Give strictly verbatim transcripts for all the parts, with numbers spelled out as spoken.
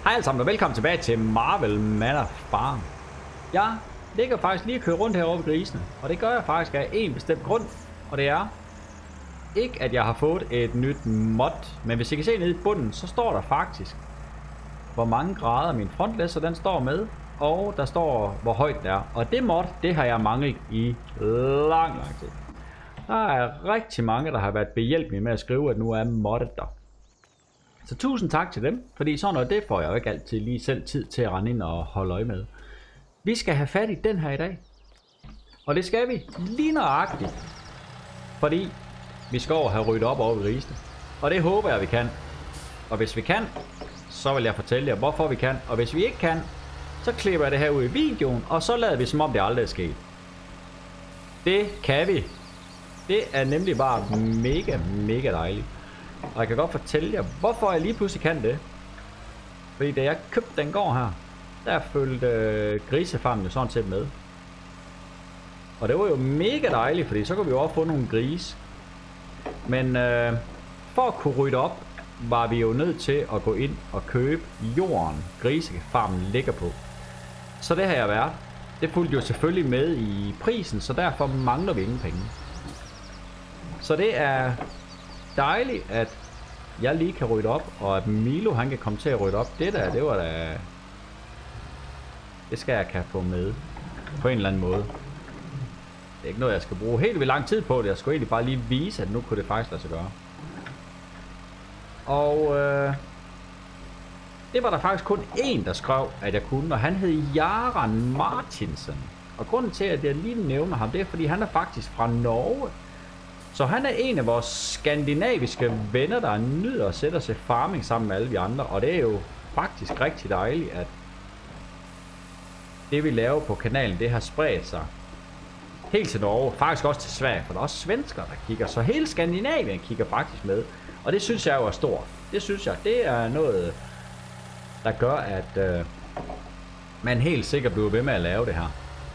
Hej alle sammen og velkommen tilbage til Marvel Manor Farm. Jeg ligger faktisk lige og kører rundt herovre ved grisene, og det gør jeg faktisk af en bestemt grund, og det er ikke at jeg har fået et nyt mod, men hvis I kan se nede i bunden, så står der faktisk hvor mange grader min frontlæsser den står med, og der står hvor højt det er, og det mod, det har jeg manglet i lang, lang tid. Der er rigtig mange, der har været behjælpelige med at skrive, at nu er moddet der. Så tusind tak til dem, fordi sådan noget, det får jeg jo ikke altid lige selv tid til at rende ind og holde øje med. Vi skal have fat i den her i dag. Og det skal vi lige nøjagtigt. Fordi vi skal over have ryddet op over ved grisene. Og det håber jeg, vi kan. Og hvis vi kan, så vil jeg fortælle jer, hvorfor vi kan. Og hvis vi ikke kan, så klipper jeg det her ud i videoen, og så lader vi som om det aldrig er sket. Det kan vi. Det er nemlig bare mega, mega dejligt. Og jeg kan godt fortælle jer, hvorfor jeg lige pludselig kan det. Fordi da jeg købte den gård her, der følte øh, grisefarmen jo sådan set med. Og det var jo mega dejligt, fordi så kunne vi jo også få nogle grise. Men øh, for at kunne rydde op, var vi jo nødt til at gå ind og købe jorden, grisefarmen ligger på. Så det har jeg været. Det fulgte jo selvfølgelig med i prisen, så derfor mangler vi ingen penge. Så det er dejligt, at jeg lige kan rydde op, og at Milo han kan komme til at rydde op. Det der, det var da... Det skal jeg kan få med på en eller anden måde. Det er ikke noget, jeg skal bruge helt vildt lang tid på det. Jeg skulle egentlig bare lige vise, at nu kunne det faktisk lade sig gøre. Og øh, det var der faktisk kun én, der skrev, at jeg kunne, og han hed Jaran Martinsen. Og grunden til, at jeg lige nævner ham, det er, fordi han er faktisk fra Norge. Så han er en af vores skandinaviske venner, der nyder at sætte sig farming sammen med alle de andre. Og det er jo faktisk rigtig dejligt, at det vi laver på kanalen, det har spredt sig helt til Norge. Faktisk også til Sverige, for der er også svenskere, der kigger. Så hele Skandinavien kigger faktisk med. Og det synes jeg jo er stort. Det synes jeg, det er noget, der gør, at øh, man helt sikkert bliver ved med at lave det her.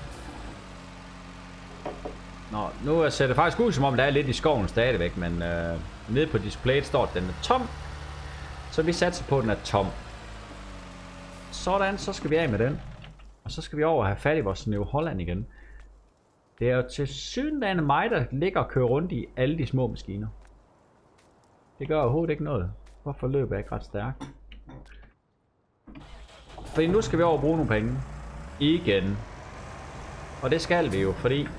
Nå, nu ser det faktisk ud som om der er lidt i skoven stadigvæk, men øh, nede på displayet står at den er tom. Så vi satser på at den er tom. Sådan, så skal vi af med den. Og så skal vi over og have fat i vores New Holland igen. Det er jo tilsyneladende mig, der ligger og kører rundt i alle de små maskiner. Det gør overhovedet ikke noget. Hvorfor løber jeg ikke ret stærkt? Fordi nu skal vi over og bruge nogle penge. Igen. Og det skal vi jo, fordi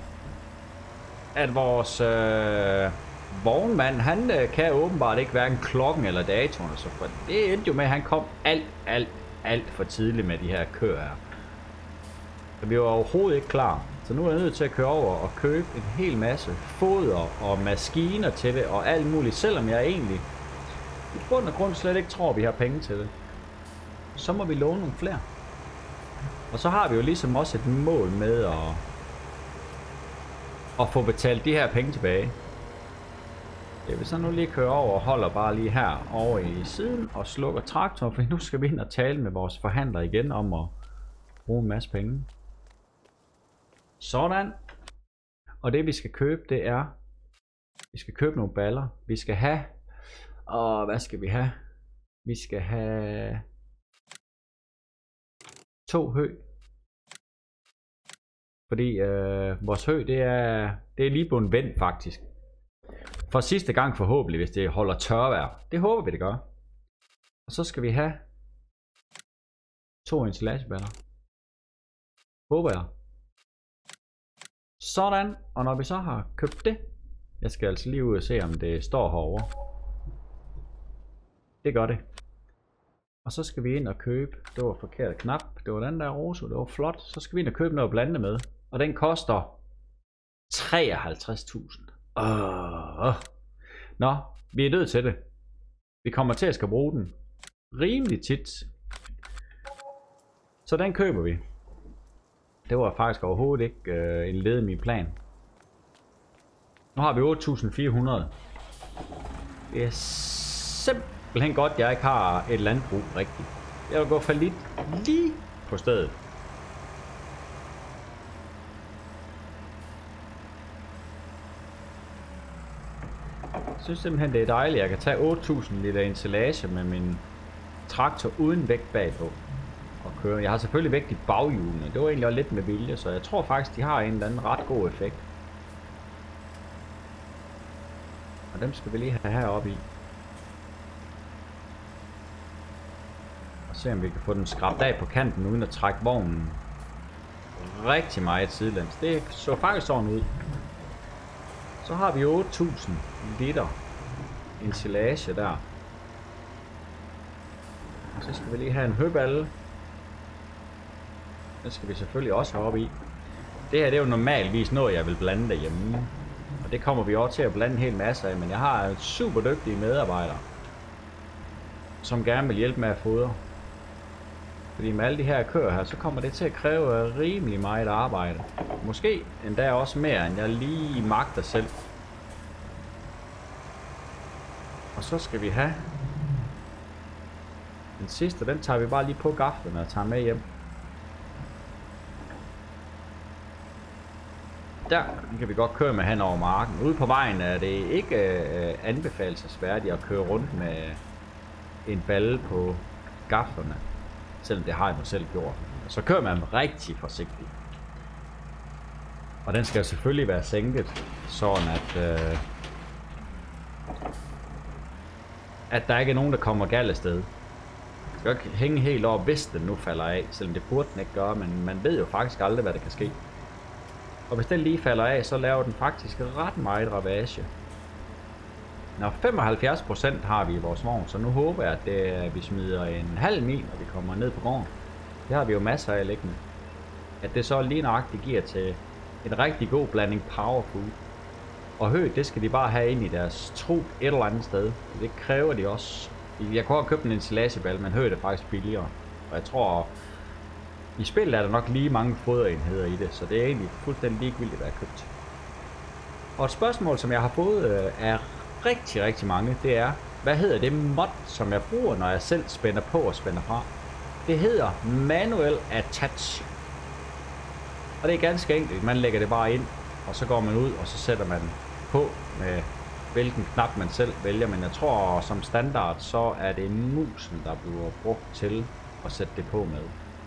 at vores øh, vognmand, han øh, kan åbenbart ikke hverken klokken eller datoen. Så for det endte jo med, at han kom alt, alt, alt for tidligt med de her køer her. Så vi var overhovedet ikke klar. Så nu er jeg nødt til at køre over og købe en hel masse foder og maskiner til det og alt muligt. Selvom jeg egentlig i bund og grund slet ikke tror, at vi har penge til det. Så må vi låne nogle flere. Og så har vi jo ligesom også et mål med at, at få betalt de her penge tilbage. Jeg vil så nu lige køre over og holder bare lige her over i siden og slukker traktoren, for nu skal vi ind og tale med vores forhandler igen om at bruge en masse penge. Sådan. Og det vi skal købe, det er, vi skal købe nogle baller. Vi skal have, og hvad skal vi have? Vi skal have to hø. Fordi øh, vores hø, det er, det er lige på en vend faktisk. For sidste gang forhåbentlig, hvis det holder tørvejr. Det håber vi, det gør. Og så skal vi have to ensilageballer. Håber jeg. Sådan. Og når vi så har købt det. Jeg skal altså lige ud og se, om det står herovre. Det gør det. Og så skal vi ind og købe. Det var forkert knap. Det var den der rose. Det var flot. Så skal vi ind og købe noget at blande med. Og den koster treoghalvtreds tusind. Uh. Nå, vi er nødt til det. Vi kommer til at skal bruge den rimelig tit. Så den køber vi. Det var faktisk overhovedet ikke øh, en led i min plan. Nu har vi otte tusind fire hundrede. Det er simpelthen godt, at jeg ikke har et landbrug rigtigt. Jeg vil gå fallit lige på stedet. Jeg synes simpelthen, det er dejligt, at jeg kan tage otte tusind liter ensilage med min traktor uden vægt bagpå og køre. Jeg har selvfølgelig vægt i baghjulene. Det var egentlig også lidt med vilje, så jeg tror faktisk, de har en eller anden ret god effekt. Og dem skal vi lige have heroppe i. Og se om vi kan få den skrabt af på kanten, uden at trække vognen rigtig meget sidelæns. Det så faktisk sådan ud. Så har vi otte tusind liter ensilage der. Og så skal vi lige have en høballe. Den skal vi selvfølgelig også have op i. Det her det er jo normalvis noget, jeg vil blande derhjemme. Og det kommer vi også til at blande en hel masse af. Men jeg har super dygtige medarbejdere, som gerne vil hjælpe med at fodre. Fordi med alle de her køer her, så kommer det til at kræve rimelig meget arbejde. Måske endda også mere, end jeg lige magter selv. Og så skal vi have den sidste, den tager vi bare lige på gaflen og tager med hjem. Der kan vi godt køre med hen over marken. Ude på vejen er det ikke øh, anbefalelsesværdigt at køre rundt med en balle på gaflerne. Selvom det har jeg nu selv gjort. Så kører man rigtig forsigtigt. Og den skal selvfølgelig være sænket, sådan at, øh, at der ikke er nogen, der kommer galt af sted. Den skal ikke hænge helt over, hvis den nu falder af, selvom det burde den ikke gøre, men man ved jo faktisk aldrig, hvad der kan ske. Og hvis den lige falder af, så laver den faktisk ret meget ravage. Når femoghalvfjerds procent har vi i vores vogn, så nu håber jeg, at det, at vi smider en halv mil, når vi kommer ned på gården. Det har vi jo masser af liggende. At det så lige nøjagtigt giver til en rigtig god blanding powerfood. Og hø, det skal de bare have ind i deres trup et eller andet sted. Det kræver de også. Jeg kunne have købt en ensilageball, men hø er faktisk billigere. Og jeg tror, i spillet er der nok lige mange foderenheder i det, så det er egentlig fuldstændig ligegyldigt, hvad jeg har købt. Og et spørgsmål, som jeg har fået, er rigtig, rigtig mange, det er, hvad hedder det mod, som jeg bruger, når jeg selv spænder på og spænder fra? Det hedder Manual Attach. Og det er ganske enkelt. Man lægger det bare ind, og så går man ud, og så sætter man på med hvilken knap man selv vælger. Men jeg tror, som standard, så er det musen, der bliver brugt til at sætte det på med.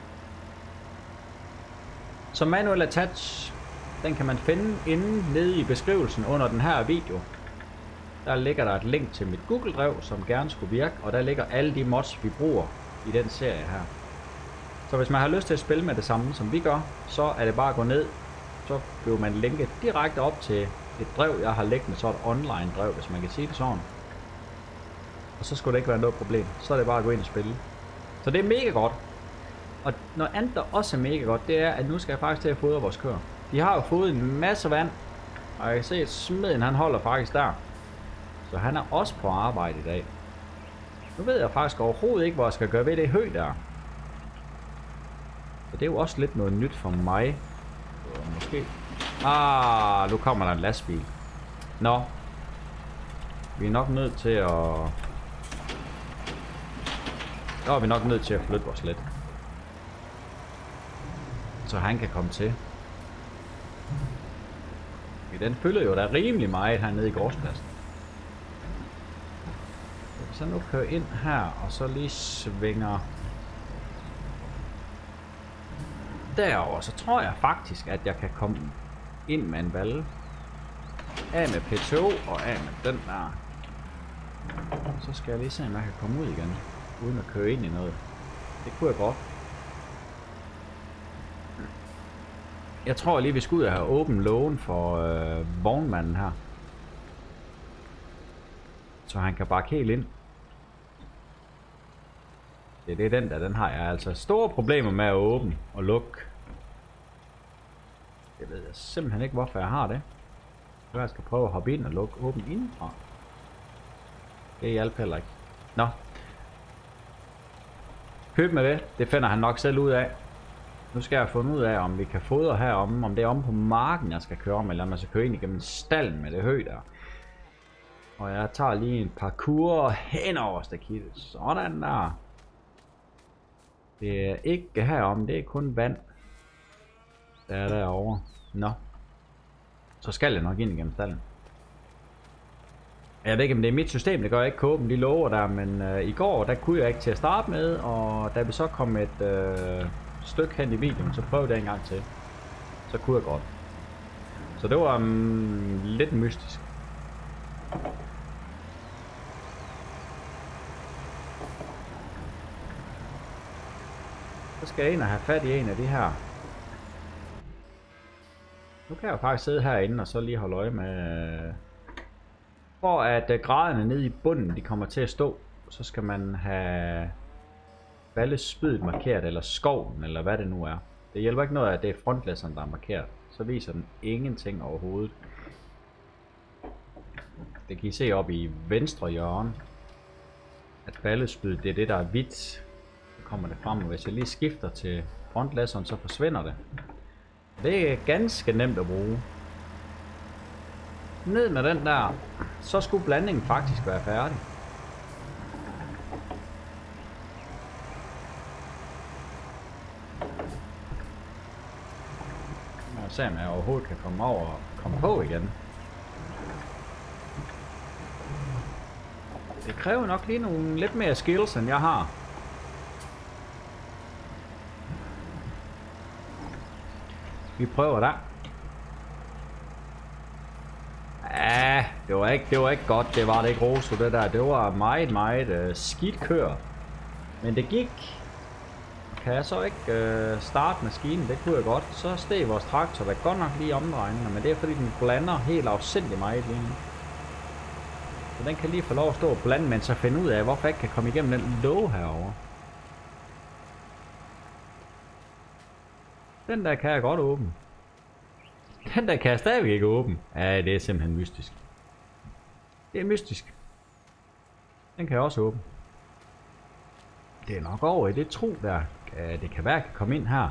Så Manual Attach, den kan man finde inde nede i beskrivelsen under den her video. Der ligger der et link til mit Google-drev, som gerne skulle virke, og der ligger alle de mods, vi bruger i den serie her. Så hvis man har lyst til at spille med det samme, som vi gør, så er det bare at gå ned, så bliver man linket direkte op til et drev, jeg har liggende, så et online drev, hvis man kan sige det sådan. Og så skulle det ikke være noget problem, så er det bare at gå ind og spille. Så det er mega godt. Og noget andet, der også er mega godt, det er, at nu skal jeg faktisk til at fodre vores køer. De har jo fået en masse vand, og jeg kan se, at smeden han holder faktisk der. Så han er også på arbejde i dag. Nu ved jeg faktisk overhovedet ikke, hvor jeg skal gøre ved det hø der. Så det er jo også lidt noget nyt for mig. Måske. Ah, nu kommer der en lastbil. Nå. Vi er nok nødt til at... Så er vi nok nødt til at flytte os lidt. Så han kan komme til. Den fylder jo da rimelig meget hernede i gårdspladsen. Så nu kører ind her, og så lige svinger derover, så tror jeg faktisk, at jeg kan komme ind med en balle. Af med P T O og af med den der. Så skal jeg lige se, om jeg kan komme ud igen, uden at køre ind i noget. Det kunne jeg godt. Jeg tror lige, vi skal ud og have åben lågen for øh, vognmanden her. Så han kan bakke helt ind. Det, det er den der, den har jeg altså store problemer med at åbne og lukke. Jeg ved jeg simpelthen ikke, hvorfor jeg har det. Så jeg skal prøve at hoppe ind og lukke åben indenfra. Det hjælper heller ikke. Nå. Køb med det. Det finder han nok selv ud af. Nu skal jeg finde ud af, om vi kan fodre herom, om det er om på marken, jeg skal køre om, eller om jeg skal køre ind igennem stallen med det hø der. Og jeg tager lige en parkour hen over stakittet. Sådan der. Det er ikke herom, det er kun vand. Der er derovre. Nå. Så skal jeg nok ind igennem stallen. Jeg ved ikke, om det er mit system, det gør jeg ikke kåben, de lover der, men øh, i går, der kunne jeg ikke til at starte med, og da vi så kom et øh, stykke hen i videoen, så prøvede jeg en gang til. Så kunne jeg godt. Så det var um, lidt mystisk. Så skal jeg ind og have fat i en af de her. Nu kan jeg jo faktisk sidde herinde og så lige holde øje med... For at graderne nede i bunden, de kommer til at stå, så skal man have ballespydet markeret, eller skoven, eller hvad det nu er. Det hjælper ikke noget, at det er frontlæsseren, der er markeret. Så viser den ingenting overhovedet. Det kan I se op i venstre hjørne, at ballespydet, det er det, der er hvidt. Så kommer det frem, og hvis jeg lige skifter til frontlæsseren, så forsvinder det. Det er ganske nemt at bruge. Ned med den der, så skulle blandingen faktisk være færdig. Jeg ser, om jeg overhovedet kan komme over og komme på igen. Det kræver nok lige nogle lidt mere skills, end jeg har. Vi prøver der. Ja, det var ikke, det var ikke godt. Det var det ikke, Rosso, det der. Det var meget, meget uh, skidt kør. Men det gik. Kan jeg så ikke uh, starte maskinen? Det kunne jeg godt. Så steg vores traktor væk godt nok lige omdrejninger. Men det er fordi den blander helt afsindig meget lige nu. Så den kan lige få lov at stå og blande, men så finde ud af, hvorfor jeg ikke kan komme igennem den låge herovre. Den der kan jeg godt åbne. Den der kan jeg stadigvæk ikke åbne. Ja, det er simpelthen mystisk. Det er mystisk. Den kan jeg også åbne. Det er nok over i det tro der. Det kan være, at jeg kan komme ind her.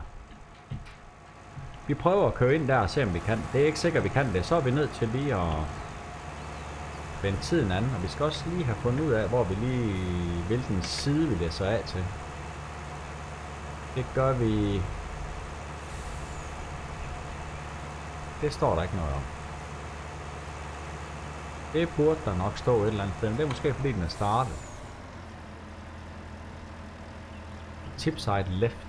Vi prøver at køre ind der og se om vi kan. Det er ikke sikkert, at vi kan det. Så er vi nødt til lige at vende tiden anden. Og vi skal også lige have fundet ud af, hvor vi lige, hvilken side vi læser af til. Det gør vi... Det står der ikke noget om. Det burde der nok stå et eller andet sted, men det er måske fordi den er startet. Tip side left.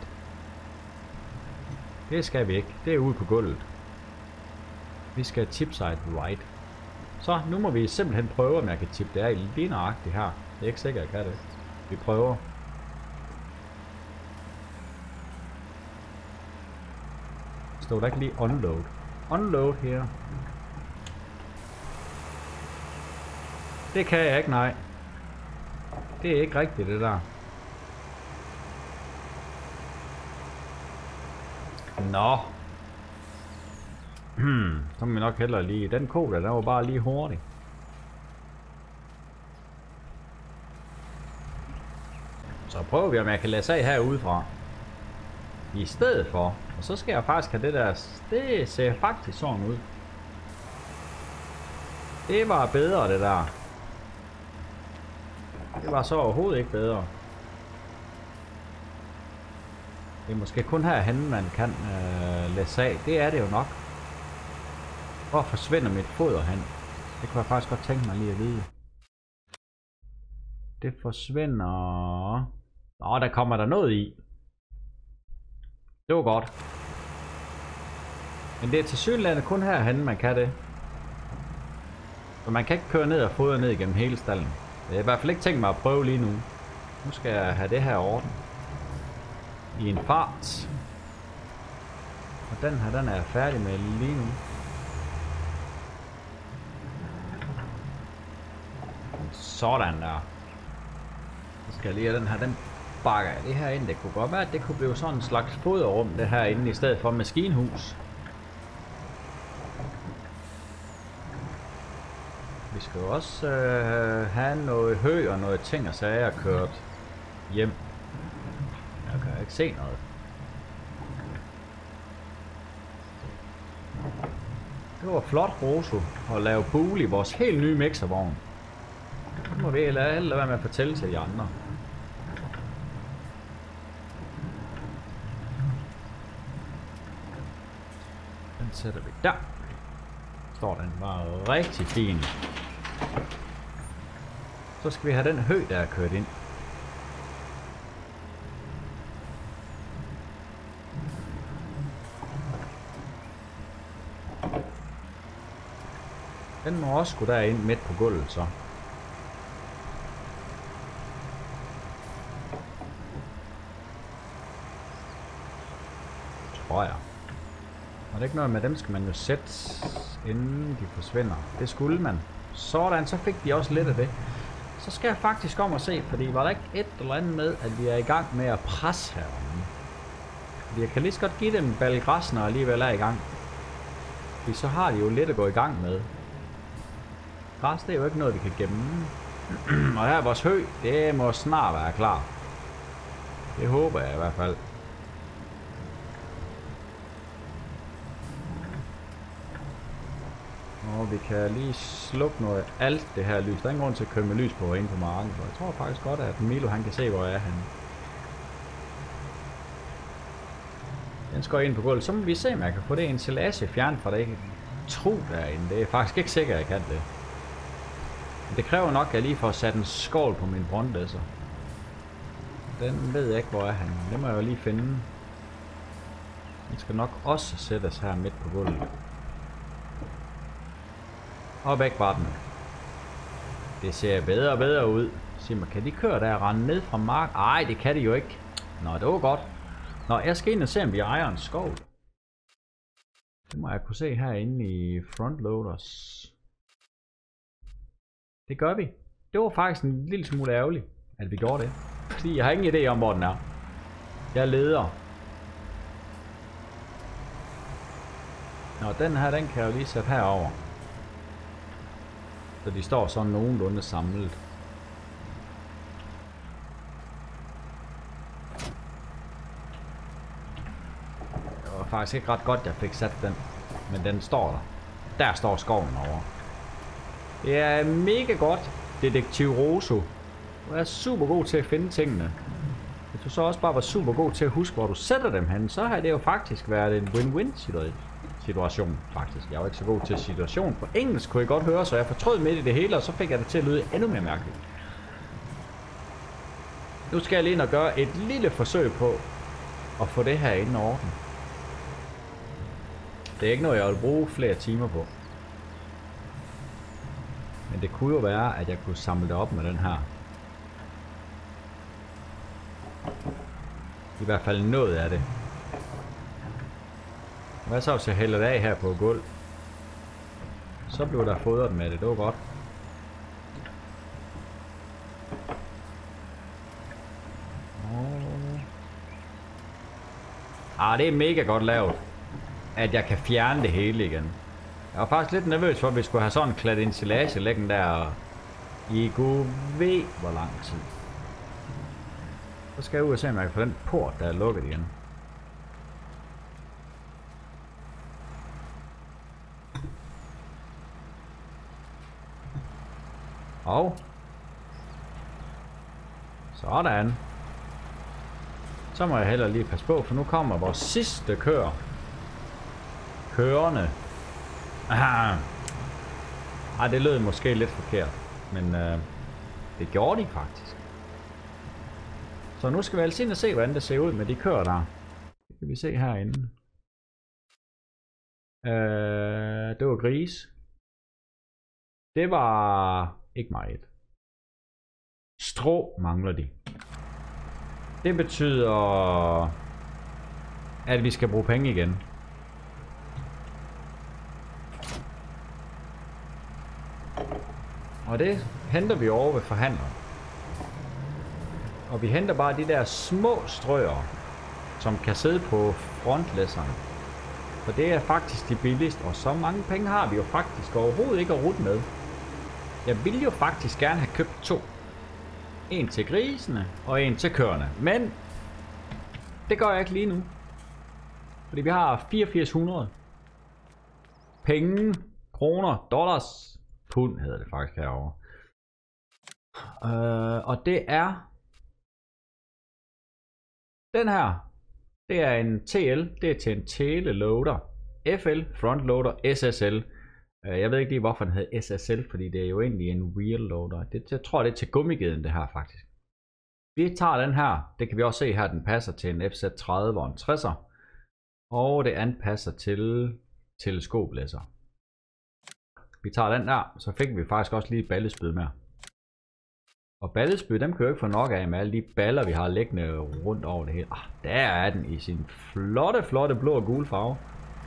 Det skal vi ikke. Det er ude på gulvet. Vi skal tip side right. Så nu må vi simpelthen prøve, om jeg kan tippe det af lige nøjagtigt her. Det er ikke sikkert, jeg kan det. Vi prøver. Står der ikke lige unload? Unload her. Det kan jeg ikke, nej. Det er ikke rigtigt, det der. Nå. Hmm, så må vi nok hellere lige... Den kode der, der var bare lige hurtig. Så prøver vi, om jeg kan lade sig herudefra. I stedet for. Og så skal jeg faktisk have det der... Det ser faktisk sådan ud. Det var bedre, det der. Det var så overhovedet ikke bedre. Det er måske kun herhen, man kan øh, læse af. Det er det jo nok. Hvor forsvinder mit foder hen? Det kunne jeg faktisk godt tænke mig lige at vide. Det forsvinder... Nå, der kommer der noget i. Det var godt. Men det er tilsyneladende kun herhen, man kan det. Så man kan ikke køre ned og fodre ned igennem hele stallen. Jeg har i hvert fald ikke tænkt mig at prøve lige nu. Nu skal jeg have det her orden. I en fart. Og den her, den er jeg færdig med lige nu. Sådan der. Så skal jeg lige have den her, den bakker jeg det her ind. Det kunne godt være, at det kunne blive sådan en slags foderrum, det her inde, i stedet for maskinhus. Vi skal jo også øh, have noget hø og noget ting og sager kørt hjem. Jeg kan ikke se noget. Det var flot, Rosso, at lave pool i vores helt nye mixervogn. Nu må vi lade alle være med at fortælle til de andre. Den sætter vi der. Står den bare rigtig fin. Så skal vi have den hø, der er kørt ind. Den må også gå derind midt på gulvet, så. Tror jeg. Og det er ikke noget med dem, skal man jo sætte, inden de forsvinder. Det skulle man. Sådan, så fik de også lidt af det. Så skal jeg faktisk om at se, fordi var der ikke et eller andet med, at vi er i gang med at presse heromme. Fordi jeg kan lige så godt give dem balgræs, når alligevel er i gang. Fordi så har de jo lidt at gå i gang med. Græs, det er jo ikke noget, vi kan gemme. Og her er vores hø, det må snart være klar. Det håber jeg i hvert fald. Og vi kan lige slukke noget af alt det her lys. Der er ingen grund til at køre med lys på inde på marken. Så jeg tror faktisk godt, at Milo han kan se, hvor jeg er henne. Den skal ind på gulvet. Så må vi se, om jeg kan få det ensilage fjernet fra det. Jeg kan tro derinde. Det er faktisk ikke sikkert, at jeg kan det. Men det kræver nok, at jeg lige får sat en skål på min brøndlæsser. Den ved jeg ikke, hvor er han. Det må jeg jo lige finde. Den skal nok også sættes her midt på gulvet. Og væk var den. Det ser bedre og bedre ud. Sig mig, kan de køre der og rende ned fra mark? Ej, det kan de jo ikke. Nå, det var godt. Nå, jeg skal ind og se, om vi ejer en skov. Det må jeg kunne se herinde i frontloaders. Det gør vi. Det var faktisk en lille smule ærgerligt, at vi gjorde det. Fordi jeg har ingen idé om, hvor den er. Jeg leder. Nå, den her, den kan jeg jo lige sætte herover. Så de står sådan nogenlunde samlet. Det var faktisk ikke ret godt, jeg fik sat den. Men den står der. Der står skoven over. Det er mega godt, Detektiv Rosso. Du er super god til at finde tingene. Hvis du så også bare var super god til at huske, hvor du sætter dem hen, så har det jo faktisk været en win-win situation, faktisk. Jeg var ikke så god til situation. På engelsk kunne jeg godt høre, så jeg fortrød midt i det hele, og så fik jeg det til at lyde endnu mere mærkeligt. Nu skal jeg lige ind og gøre et lille forsøg på at få det her inden orden. Det er ikke noget, jeg vil bruge flere timer på. Men det kunne jo være, at jeg kunne samle det op med den her. I hvert fald noget af det. Hvad så hvis jeg hælder det af her på gulv? Så blev der fodret med det, det var godt. Ah, det er mega godt lavet, at jeg kan fjerne det hele igen. Jeg var faktisk lidt nervøs for, at vi skulle have sådan en klat ensilage liggende der i gud ved hvor lang tid. Så skal jeg ud og se, om jeg kan få den port, der er lukket igen. Og sådan. Så må jeg heller lige passe på, for nu kommer vores sidste kører. Kørende. Aha. Ej, det lød måske lidt forkert, men øh, det gjorde de faktisk. Så nu skal vi altså ind og se, hvordan det ser ud med de kører der. Det kan vi se herinde. Øh, det var gris. Det var ikke meget. Strå mangler de. Det betyder, at vi skal bruge penge igen. Og det henter vi over ved forhandleren. Og vi henter bare de der små strøer, som kan sidde på frontlæsseren. For det er faktisk de billigste, og så mange penge har vi jo faktisk overhovedet ikke at rute med. Jeg ville jo faktisk gerne have købt to. En til grisene, og en til køerne. Men det gør jeg ikke lige nu. Fordi vi har fireogfirs hundrede penge, kroner, dollars, pund hedder det faktisk herovre. Uh, og det er den her. Det er en T L, det er til en teleloader. F L, frontloader, S S L. Jeg ved ikke lige, hvorfor den hedder S S L, fordi det er jo egentlig en wheel loader. Det, jeg tror, det er til gummigeden, det her faktisk. Vi tager den her. Det kan vi også se her, den passer til en F Z tredive og en tresser. Og det andet passer til teleskoplæsser. Vi tager den der, så fik vi faktisk også lige et ballespyd med. Og ballespyd, dem kan jo ikke få nok af med alle de baller, vi har liggende rundt over det hele. Ah, der er den i sin flotte, flotte blå og gule farve.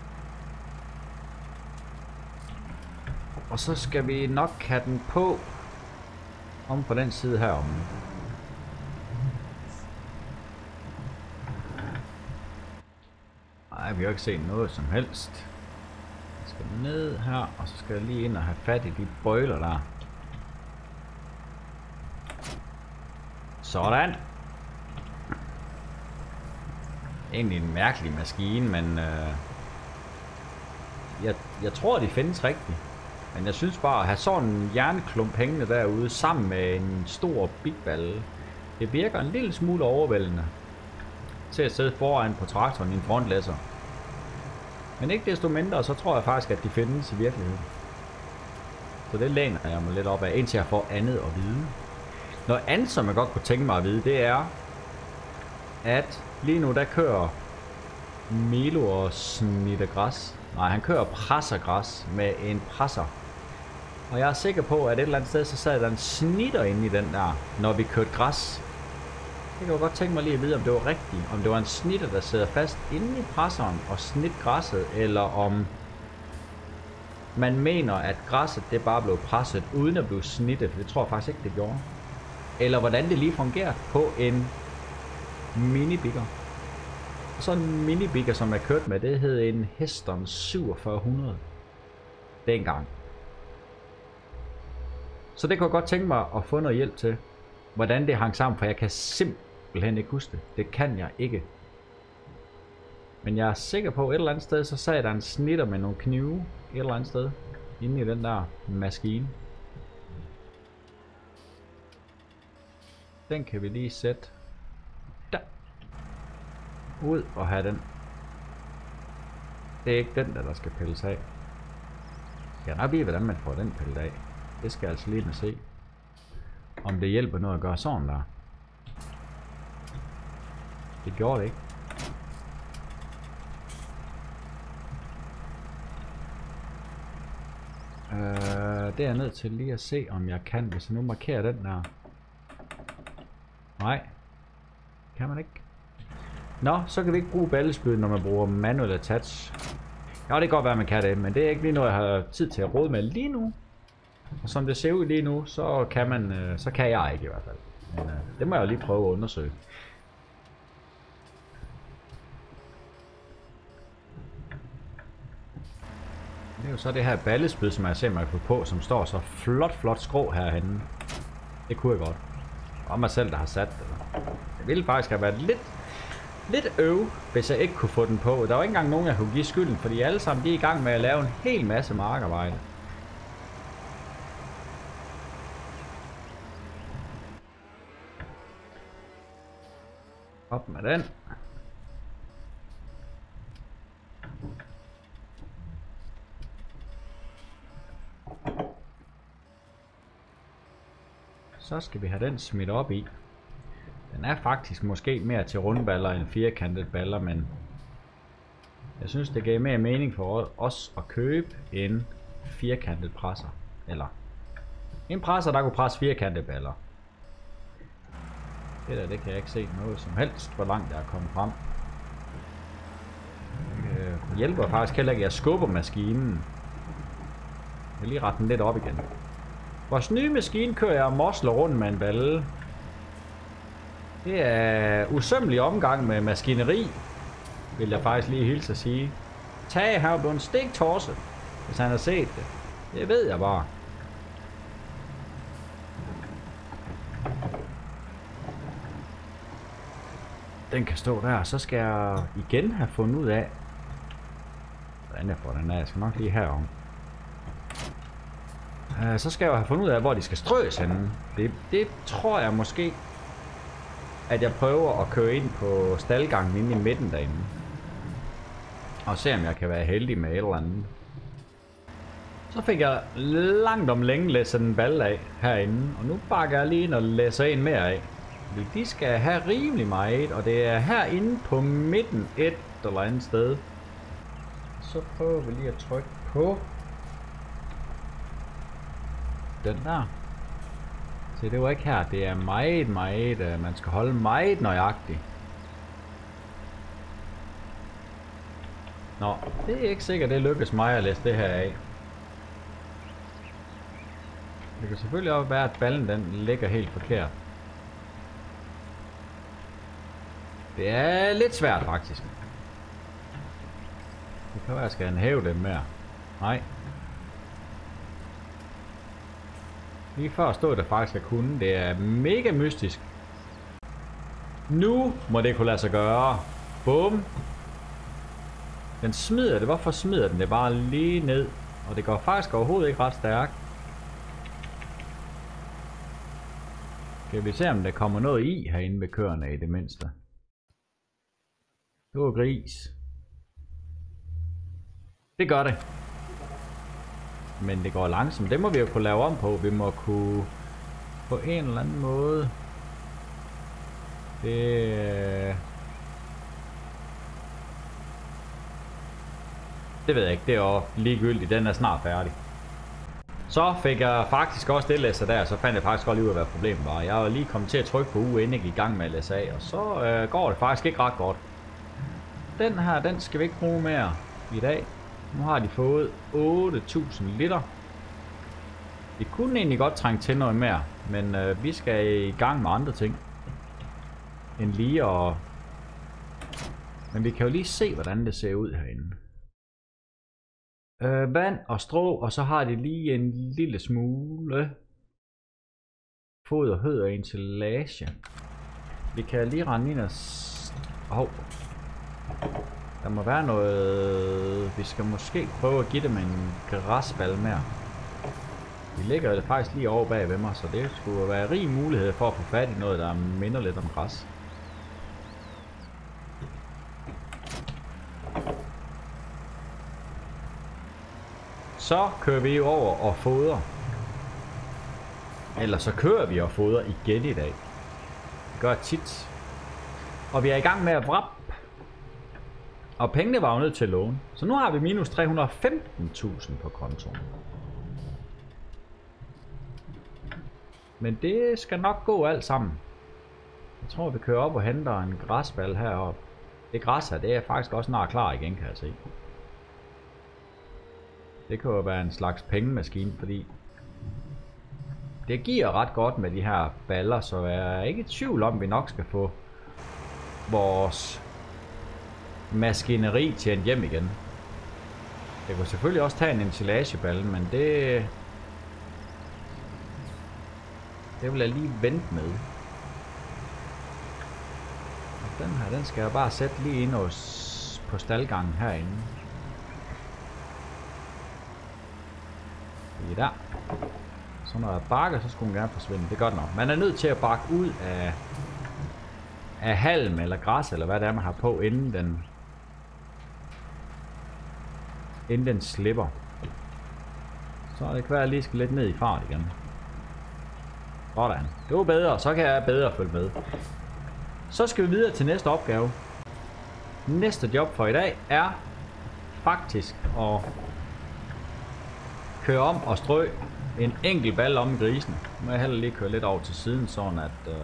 Og så skal vi nok have den på om på den side heromme. Nej, vi har ikke set noget som helst. Jeg skal ned her, og så skal jeg lige ind og have fat i de bøjler der. Sådan. Egentlig en mærkelig maskine, men øh, jeg, jeg tror, de findes rigtigt. Men jeg synes bare, at have sådan en jernklump hængende derude sammen med en stor bigballe, det virker en lille smule overvældende til at sidde foran på traktoren i en frontlæsser. Men ikke desto mindre, så tror jeg faktisk, at de findes i virkeligheden. Så det læner jeg mig lidt op af, indtil jeg får andet at vide. Noget andet, som jeg godt kunne tænke mig at vide, det er, at lige nu der kører Milo og snitter græs. Nej, han kører pressergræs med en presser. Og jeg er sikker på, at et eller andet sted, så sad der en snitter inde i den der, når vi kørte græs. Jeg kan godt tænke mig lige at vide, om det var rigtigt. Om det var en snitter, der sidder fast inde i presseren og snit græsset, eller om man mener, at græsset det bare blev presset uden at blive snittet. Det tror jeg faktisk ikke, det gjorde. Eller hvordan det lige fungerer på en minibigger. Og så en minibigger, som jeg kørte med, det hed en Heston syvogfyrre hundrede. Dengang. Så det kunne jeg godt tænke mig at få noget hjælp til. Hvordan det hang sammen, for jeg kan simpelthen ikke huske det. Det kan jeg ikke. Men jeg er sikker på, at et eller andet sted, så sad der en snitter med nogle knive. Et eller andet sted. Inde i den der maskine. Den kan vi lige sætte der. Ud og have den. Det er ikke den der, der skal pilles af. Jeg kan nok vide, hvordan man får den pillet af. Det skal jeg altså lige med se. Om det hjælper noget at gøre sådan der. Det gjorde det ikke. Øh, det er jeg nødt til lige at se, om jeg kan, hvis jeg nu markerer den der. Nej. Kan man ikke. Nå, så kan vi ikke bruge ballespyd, når man bruger manual attach. Ja, det kan godt være, man kan det, men det er ikke lige noget, jeg har tid til at råde med lige nu. Og som det ser ud lige nu, så kan man, øh, så kan jeg ikke i hvert fald. Men øh, det må jeg jo lige prøve at undersøge. Det er jo så det her ballespyd, som jeg ser mig på, som står så flot, flot skrå herhenne. Det kunne jeg godt. Og mig selv, der har sat det. Det ville faktisk have været lidt, lidt øv, hvis jeg ikke kunne få den på. Der var ikke engang nogen, jeg kunne give skylden, fordi alle sammen de er i gang med at lave en hel masse markarbejde. Op med den. Så skal vi have den smidt op i. Den er faktisk måske mere til rundballer end firkantet baller, men jeg synes det gav mere mening for os at købe en firkantet presser. Eller en presser, der kunne presse firkantede baller. Det der, det kan jeg ikke se noget som helst, hvor langt jeg er kommet frem. Det hjælper faktisk heller ikke, at jeg skubber maskinen. Jeg vil lige rette den lidt op igen. Vores nye maskine kører jeg og mosler rundt med en balle. Det er usømmelig omgang med maskineri, vil jeg faktisk lige hilse at sige. Tage her på en stiktorse, hvis han har set det. Det ved jeg bare. Den kan stå der, så skal jeg igen have fundet ud af, hvordan jeg får den af. Jeg skal nok lige herom. Uh, så skal jeg jo have fundet ud af, hvor de skal strøs henne. Det, det tror jeg måske, at jeg prøver at køre ind på staldgangen inde i midten derinde. Og se om jeg kan være heldig med et eller andet. Så fik jeg langt om længe læsset en balle af herinde, og nu bakker jeg lige ind og læser en mere af. De skal have rimelig meget, og det er herinde på midten et eller andet sted. Så prøver vi lige at trykke på den der. Se, det var ikke her. Det er meget, meget, man skal holde meget nøjagtigt. Nå, det er ikke sikkert, det lykkes mig at læse det her af. Det kan selvfølgelig også være, at ballen den ligger helt forkert. Det er lidt svært faktisk. Det kan være, at jeg skal hæve dem mere. Nej. Lige før stod der faktisk at kunne. Det er mega mystisk. Nu må det kunne lade sig gøre. Bum. Den smider det. Hvorfor smider den det bare lige ned? Og det går faktisk overhovedet ikke ret stærkt. Skal vi se, om der kommer noget i herinde ved køerne i det mindste. Det var gris. Det gør det. Men det går langsomt. Det må vi jo kunne lave om på. Vi må kunne på en eller anden måde. Det... Det ved jeg ikke. Det er jo ligegyldigt. Den er snart færdig. Så fik jeg faktisk også det læser der. Så fandt jeg faktisk godt lige ud af, hvad problemet var. Jeg var lige kommet til at trykke på U, inden jeg gik i gang med at læse af. Og så øh, går det faktisk ikke ret godt. Den her, den skal vi ikke bruge mere i dag. Nu har de fået otte tusind liter. Vi kunne egentlig godt trænge til noget mere, men øh, vi skal i gang med andre ting end lige at... Men vi kan jo lige se, hvordan det ser ud herinde. Øh, vand og strå, og så har de lige en lille smule foder, hød og ensilage. Vi kan lige rende ind og... Hov. Der må være noget... Vi skal måske prøve at give dem en græsbal mere. Vi ligger det faktisk lige over bag ved mig, så det skulle være rig mulighed for at få fat i noget, der minder lidt om græs. Så kører vi over og fodrer. Eller så kører vi og fodrer igen i dag. Det gør jeg tit. Og vi er i gang med at vrappe. Og pengene var jo nødt til at låne. Så nu har vi minus tre hundrede og femten tusind på kontoen. Men det skal nok gå alt sammen. Jeg tror vi kører op og henter en græsbal heroppe. Det græs her, det er faktisk også snart klar igen, kan jeg se. Det kan jo være en slags pengemaskine, fordi det giver ret godt med de her baller, så jeg er ikke i tvivl om, at vi nok skal få vores maskineri tjent hjem igen. Jeg kunne selvfølgelig også tage en ensilageballe, men det... Det vil jeg lige vente med. Og den her, den skal jeg bare sætte lige ind hos, på staldgangen herinde. Lige der. Så når jeg bakker, så skulle den gerne forsvinde. Det er godt nok. Man er nødt til at bakke ud af, af halm eller græs, eller hvad det er, man har på, inden den, inden den slipper. Så er det kvært, jeg lige skal lidt ned i fart igen. Sådan. Det var bedre, så kan jeg bedre følge med. Så skal vi videre til næste opgave. Næste job for i dag er faktisk at køre om og strø en enkelt balle om grisen. Nu må jeg heller lige køre lidt over til siden, sådan at øh,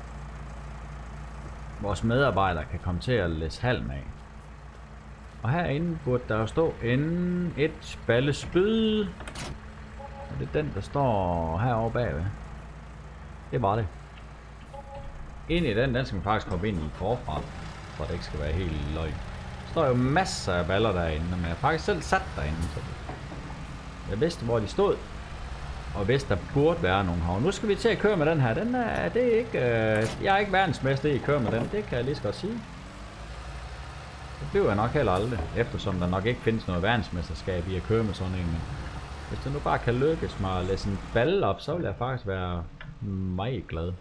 vores medarbejdere kan komme til at læse halm af. Og herinde burde der jo stå en, et ballespyd. Og det er den, der står herovre bagved. Det var det. Ind i den, den skal man faktisk komme ind i forfra, for det ikke skal være helt løgn. Der står jo masser af baller derinde, men jeg har faktisk selv sat derinde. Så jeg vidste, hvor de stod, og vidste, der burde være nogen her. Nu skal vi til at køre med den her. Den er, det er ikke, øh, jeg er ikke verdensmester i at køre med den, det kan jeg lige så godt sige. Det bliver jeg nok heller aldrig, eftersom der nok ikke findes noget verdensmesterskab i at køre med sådan en. Men hvis det nu bare kan lykkes mig at læse en balle op, så vil jeg faktisk være meget glad.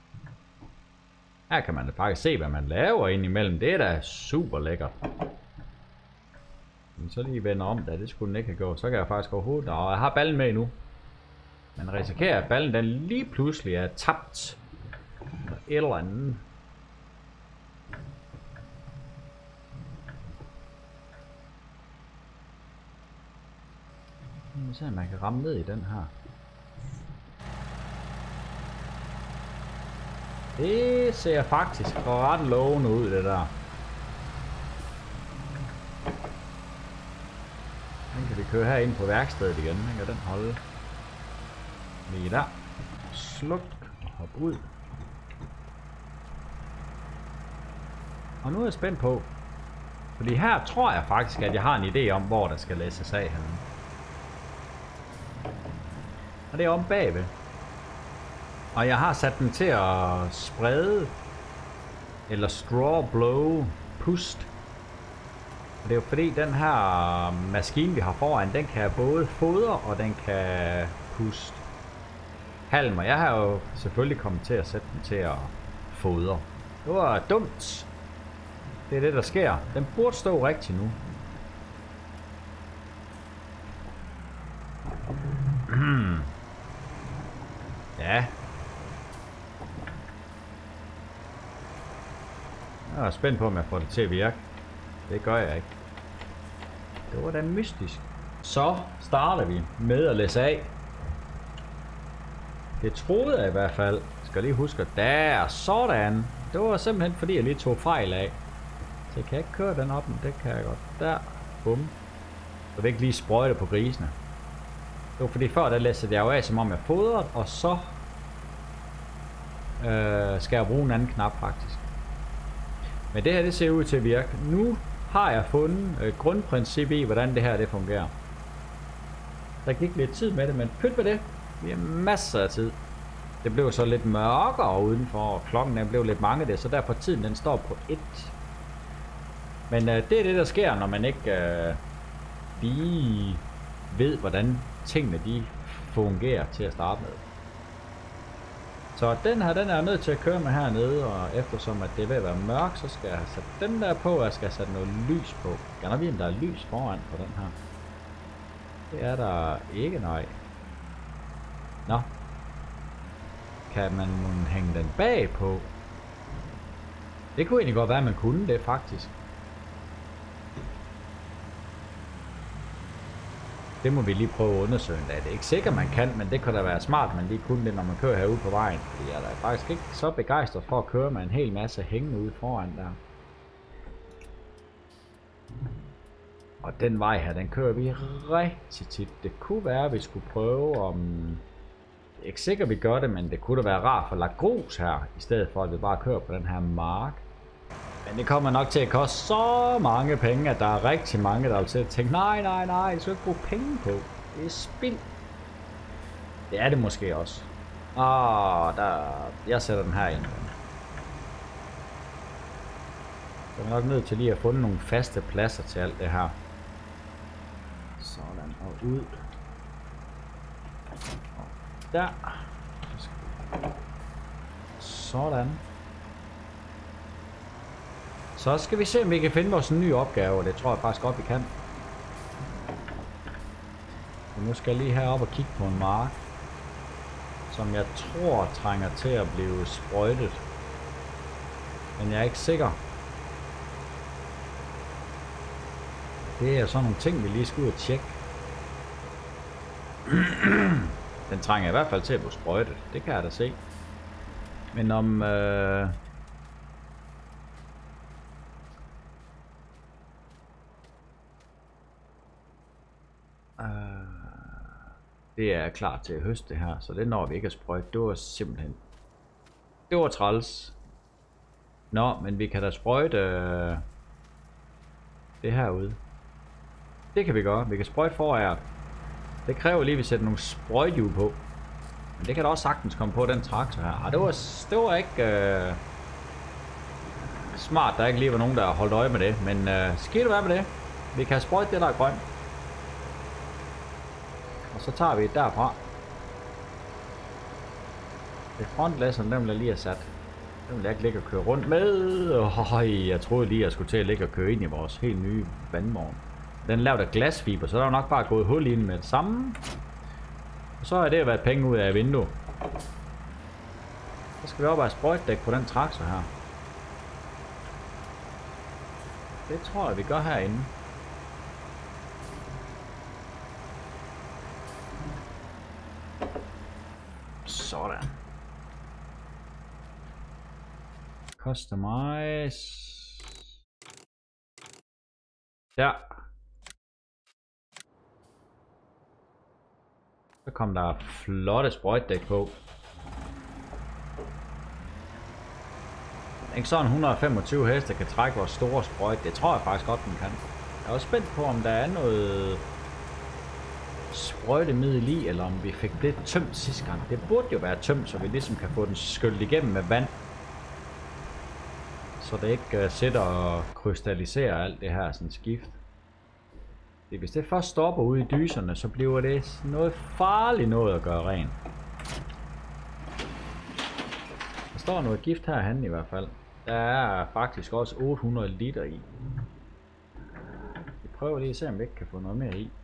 Her kan man da faktisk se, hvad man laver ind imellem. Det er da super lækkert. så lige vender om, da det skulle den ikke have gjort. Så kan jeg faktisk overhovedet, og jeg har ballen med nu. Man risikerer, at ballen den lige pludselig er tabt. Et eller andet. Nu ser man kan ramme ned i den her. Det ser faktisk ret lovende ud, det der. Den kan vi køre her ind på værkstedet igen. Den kan den holde. Lige der. Sluk og hop ud. Og nu er jeg spændt på. Fordi her tror jeg faktisk, at jeg har en idé om, hvor der skal læses af henne. Og det er om bagved. Og jeg har sat den til at sprede. Eller straw blow. Pust. Og det er jo fordi den her maskine vi har foran, den kan både fodre og den kan puste halm. Og jeg har jo selvfølgelig kommet til at sætte den til at fodre. Det var dumt. Det er det der sker. Den burde stå rigtigt nu. Ja. Jeg er spændt på, om jeg får det til at virke. Det gør jeg ikke. Det var da mystisk. Så starter vi med at læse af. Det troede jeg i hvert fald. Jeg skal lige huske, der sådan. Det var simpelthen fordi, jeg lige tog fejl af. Så jeg kan ikke køre den op, men det kan jeg godt. Der. Bum. Så vil ikke lige sprøjte på grisene. Det var fordi før, der læste jeg jo af, som om jeg fodrede, og så øh, skal jeg bruge en anden knap faktisk. Men det her, det ser ud til at virke. Nu har jeg fundet øh, grundprincip i, hvordan det her det fungerer. Der gik lidt tid med det, men pyt med det. Vi har masser af tid. Det blev så lidt mørkere udenfor, og klokken er blev lidt mange det, så derfor tiden den står på et. Men øh, det er det, der sker, når man ikke øh, lige ved, hvordan tingene de fungerer til at starte med. Så den her, den er jeg nødt til at køre med hernede, og eftersom at det er ved at være mørkt, så skal jeg have sat den der på, og jeg skal have sat noget lys på. Jeg kan vide, om der er lys foran på den her. Det er der ikke, nej. Nå. Kan man hænge den bag på? Det kunne egentlig godt være, at man kunne det faktisk. Det må vi lige prøve at undersøge. Det er ikke sikkert, man kan, men det kan da være smart, at man lige kunne det, når man kører herude på vejen. Fordi jeg er da faktisk ikke så begejstret for at køre med en hel masse hængende ude foran der. Og den vej her, den kører vi rigtig tit. Det kunne være, at vi skulle prøve om... Det er ikke sikkert, at vi gør det, men det kunne da være rart for at lade grus her, i stedet for at vi bare kører på den her mark. Men det kommer nok til at koste så mange penge, at der er rigtig mange, der vil til at tænke, nej, nej, nej, jeg skal ikke bruge penge på. Det er spild. Det er det måske også. Åh, der... Jeg sætter den her ind. Så er nok nødt til lige at få nogle faste pladser til alt det her. Sådan, og ud. Og der. Sådan. Så skal vi se, om vi kan finde vores nye opgave, og det tror jeg faktisk godt, vi kan. Og nu skal jeg lige herop og kigge på en mark, som jeg tror trænger til at blive sprøjtet. Men jeg er ikke sikker. Det er sådan nogle ting, vi lige skal ud og tjekke. Den trænger i hvert fald til at blive sprøjtet. Det kan jeg da se. Men om... Øh Det er klar til at høste det her, så det når vi ikke at sprøjte. Det var simpelthen... Det var træls. Nå, men vi kan da sprøjte øh, det herude. Det kan vi gøre. Vi kan sprøjte foræret. Det kræver lige, at vi sætter nogle sprøjthjul på. Men det kan da også sagtens komme på den traktor her. Ah, det, var, det var ikke øh, smart, der ikke lige var nogen, der holdt øje med det. Men øh, skidt være med det. Vi kan sprøjte det, der er grønt. Og så tager vi det derfra. Det frontlæsseren, den vil jeg lige have sat. Den vil jeg ikke ligge og køre rundt med. Oh, jeg troede lige, jeg skulle til at ligge og køre ind i vores helt nye vandvogn. Den er lavet af glasfiber, så der er nok bare gået hul ind med det samme. Og så er det været penge ud af vinduet. Så skal vi op og have sprøjtdæk på den traktor her. Det tror jeg vi gør herinde. Sådan. Customize. Der. Så kom der flotte sprøjtdæk på. Ikke sådan et hundrede og femogtyve heste kan trække vores store sprøjt. Det tror jeg faktisk godt, den kan. Jeg er også spændt på, om der er noget sprøjtemiddel i, eller om vi fik det tømt sidste gang. Det burde jo være tømt, så vi ligesom kan få den skyllet igennem med vand. Så det ikke uh, sætter og krystalliserer alt det her sådan skift. Det, hvis det først stopper ude i dyserne, så bliver det noget farligt noget at gøre rent. Der står noget gift herhen i hvert fald. Der er faktisk også otte hundrede liter i. Vi prøver lige at se, om vi ikke kan få noget mere i.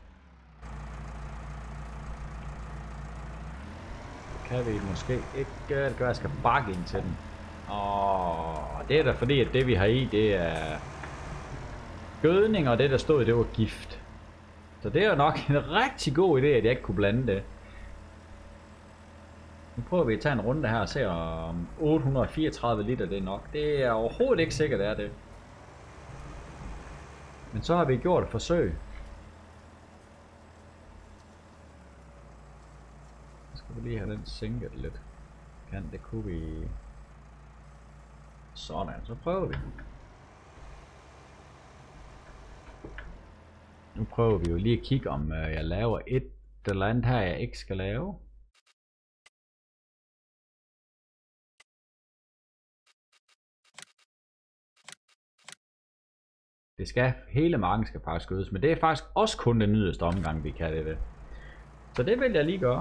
Det kan vi måske ikke. Det gør, at jeg skal bakke ind til den. Og det er da fordi, at det vi har i, det er gødning, og det der stod i, det var gift. Så det er jo nok en rigtig god idé, at jeg ikke kunne blande det. Nu prøver vi at tage en runde her og se, om otte hundrede og fireogtredive liter det er nok. Det er overhovedet ikke sikkert, det er det. Men så har vi gjort et forsøg. Så skal vi lige have den sænket lidt. Kan det kunne vi. Sådan, så prøver vi. Nu prøver vi jo lige at kigge, om jeg laver et eller andet her, jeg ikke skal lave. Det skal, hele marken skal faktisk gødes, men det er faktisk også kun den yderste omgang, vi kan det ved. Så det vil jeg lige gøre.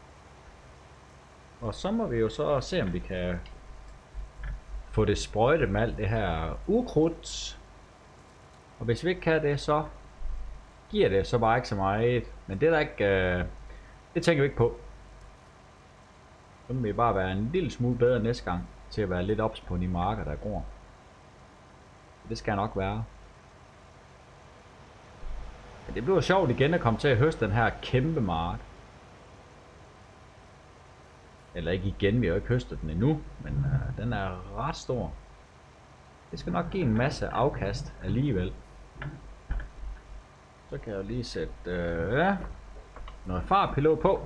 Og så må vi jo så se, om vi kan få det sprøjtet med alt det her ukrudt. Og hvis vi ikke kan det, så giver det så bare ikke så meget. Men det er der ikke, øh, det tænker vi ikke på. Så må vi bare være en lille smule bedre næste gang, til at være lidt ops på de marker, der gror. Det skal nok være. Men det bliver sjovt igen at komme til at høste den her kæmpe mark. Eller ikke igen, vi har jo ikke høstet den endnu, men øh, den er ret stor. Det skal nok give en masse afkast alligevel. Så kan jeg jo lige sætte øh, noget fartpilot på.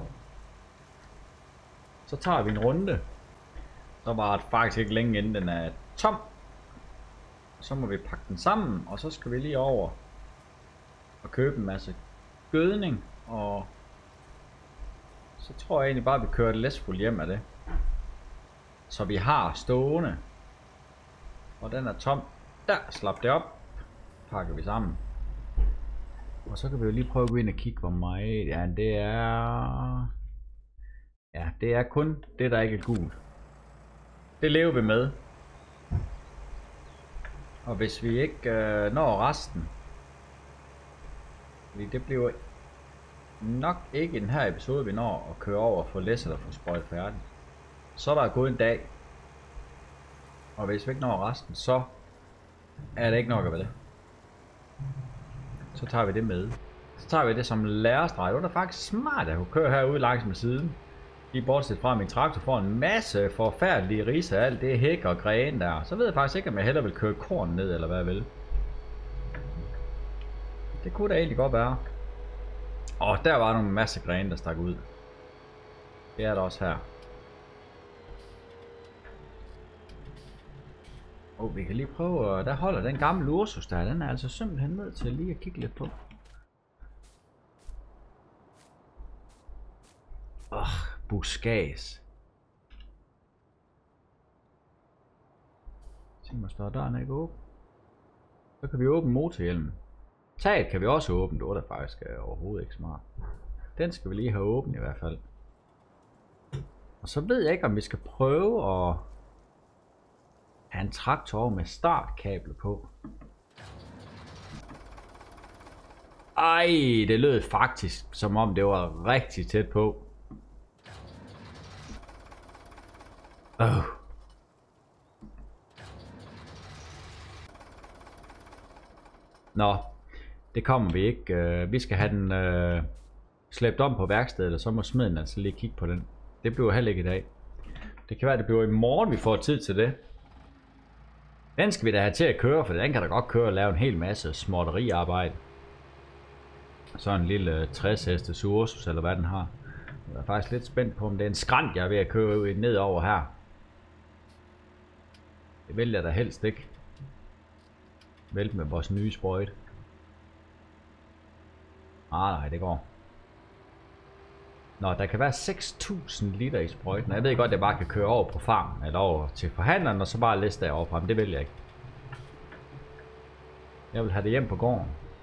Så tager vi en runde. Så var det faktisk ikke længe inden den er tom. Så må vi pakke den sammen, og så skal vi lige over og købe en masse gødning, og så tror jeg egentlig bare, at vi kører det læsfuld hjem af det. Så vi har stående. Og den er tom. Der, slap det op. Pakker vi sammen. Og så kan vi jo lige prøve at gå ind og kigge, hvor meget. Ja, det er. Ja, det er kun det, der ikke er gult. Det lever vi med. Og hvis vi ikke øh, når resten. Fordi det bliver nok ikke i den her episode, vi når at køre over og få læsset og få sprøjt færdigt. Så der er gået en dag. Og hvis vi ikke når resten, så er det ikke nok af det. Så tager vi det med. Så tager vi det som lærestreg. Det er faktisk smart at kunne køre herude langs med siden. Lige bortset fra, at min traktor får en masse forfærdelige rise af alt det hæk og græn der. Så ved jeg faktisk ikke, om jeg hellere vil køre korn ned, eller hvad jeg vil. Det kunne da egentlig godt være. Og der var nogle masse grene, der stak ud. Det er der også her. Og vi kan lige prøve, der holder den gamle Ursus der. Den er altså simpelthen nødt til lige at kigge lidt på. Åh, oh, buskads. Se mig står døren ikke åben. Så kan vi åbne motorhjelmen. Taget kan vi også åbne, det var der faktisk overhovedet ikke smart. Den skal vi lige have åbent i hvert fald. Og så ved jeg ikke, om vi skal prøve at have en traktor med startkabel på. Ej, det lød faktisk, som om det var rigtig tæt på. Oh. Nå, det kommer vi ikke. Vi skal have den øh, slæbt om på værkstedet, og så må smeden altså lige kigge på den. Det bliver heller ikke i dag. Det kan være, det bliver i morgen, vi får tid til det. Den skal vi da have til at køre, for den kan da godt køre og lave en hel masse småtteriarbejde. Så en lille tres hestes Ursus, eller hvad den har. Jeg er faktisk lidt spændt på, om det er en skrant, jeg er ved at køre ned over her. Det vil jeg da helst ikke. Vælte med vores nye sprøjte. Ah nej, det går. Nå, der kan være seks tusind liter i sprøjten. Jeg ved godt, at jeg bare kan køre over på farmen, eller over til forhandleren, og så bare læse derovre frem. Det vil jeg ikke. Jeg vil have det hjem på gården.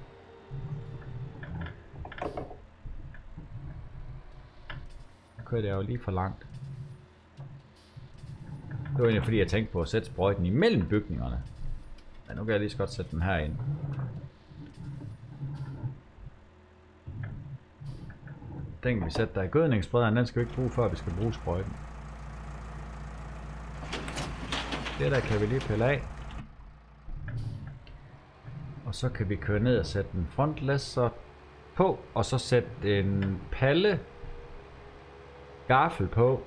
Nu kører det jo lige for langt. Det var egentlig fordi, jeg tænkte på at sætte sprøjten imellem bygningerne. Men nu kan jeg lige så godt sætte den her ind. Den kan vi sætte der i gødningssprederen, den skal vi ikke bruge før vi skal bruge sprøjten. Det der kan vi lige pille af. Og så kan vi køre ned og sætte en frontlæsser på, og så sætte en palle gaffel på.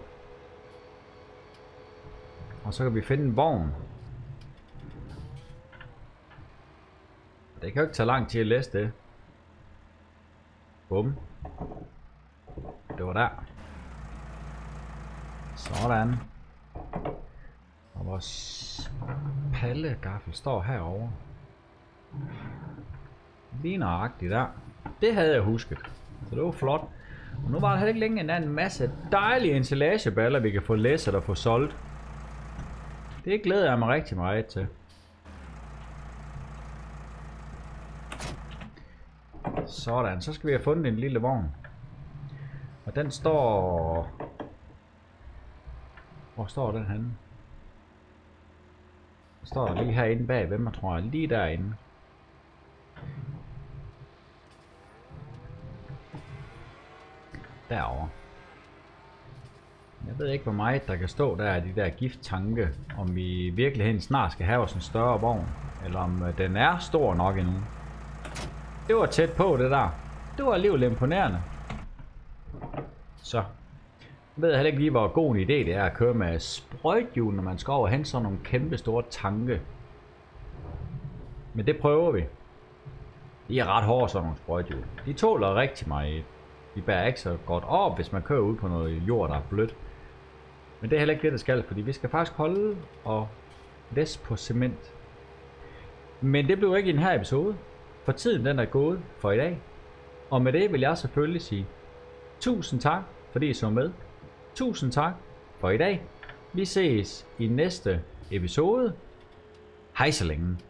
Og så kan vi finde en vogn. Det kan jo ikke tage lang tid at læse det. Bum. Det var der. Sådan. Og vores pallegaffel står herovre. Lige nøjagtigt der. Det havde jeg husket. Så det var flot. Og nu var der heller ikke længe en masse dejlige ensilageballer, vi kan få læsset og få solgt. Det glæder jeg mig rigtig meget til. Sådan, så skal vi have fundet en lille vogn. Og den står... Hvor står den henne? Den står lige herinde bag hvem jeg tror jeg. Lige derinde. Derovre. Jeg ved ikke hvor meget der kan stå der af de der gifttanke. Om vi i virkeligheden snart skal have os en større vogn. Eller om den er stor nok endnu. Det var tæt på det der. Det var alligevel imponerende. Så. Jeg ved heller ikke lige hvor god en idé det er at køre med sprøjthjul, når man skal over og hente sådan nogle kæmpe store tanke. Men det prøver vi. De er ret hårde sådan nogle sprøjthjul. De tåler rigtig meget. De bærer ikke så godt op, hvis man kører ud på noget jord, der er blødt. Men det er heller ikke det, der skal, fordi vi skal faktisk holde og læse på cement. Men det blev ikke i den her episode, for tiden den er gået for i dag. Og med det vil jeg selvfølgelig sige tusind tak, fordi I så med. Tusind tak for i dag. Vi ses i næste episode. Hej så længe.